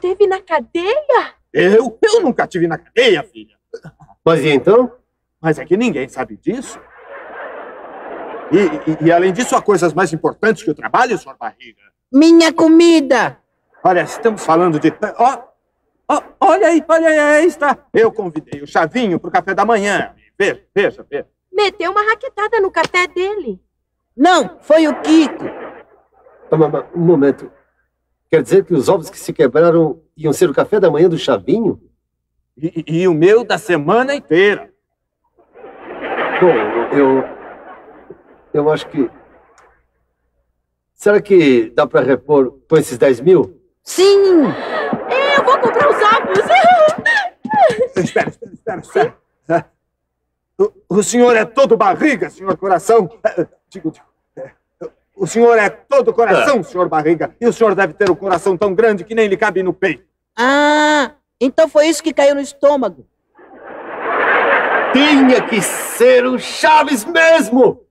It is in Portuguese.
esteve na cadeia? Eu nunca tive na cadeia, filha. Mas e então? Mas é que ninguém sabe disso. E além disso, há coisas mais importantes que o trabalho, senhor Barriga. Minha comida! Olha, estamos falando de... olha aí, está. Eu convidei o Chavinho para o café da manhã. Veja. Meteu uma raquetada no café dele. Não, foi o Kiko. Um momento. Quer dizer que os ovos que se quebraram iam ser o café da manhã do Chavinho? E o meu da semana inteira. Bom, eu acho que... Será que dá para repor com esses 10 mil? Sim! Eu vou comprar os ovos. Espera. O senhor é todo barriga, senhor coração. O senhor é todo coração, senhor Barriga. E o senhor deve ter um coração tão grande que nem lhe cabe no peito. Ah, então foi isso que caiu no estômago. Tinha que ser o Chaves mesmo!